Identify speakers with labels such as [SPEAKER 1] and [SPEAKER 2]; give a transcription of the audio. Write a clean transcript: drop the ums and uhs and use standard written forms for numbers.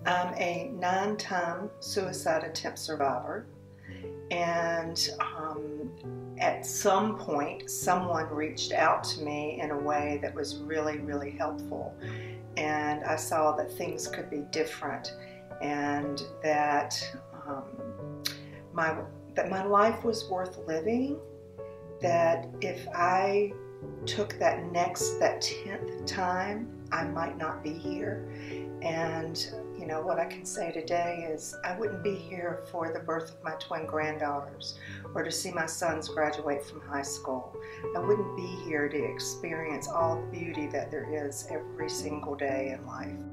[SPEAKER 1] I'm a 9-time suicide attempt survivor, and at some point someone reached out to me in a way that was really, really helpful, and I saw that things could be different, and that my life was worth living, that if I took that 10th time, I might not be here. And you know, what I can say today is I wouldn't be here for the birth of my twin granddaughters or to see my sons graduate from high school. I wouldn't be here to experience all the beauty that there is every single day in life.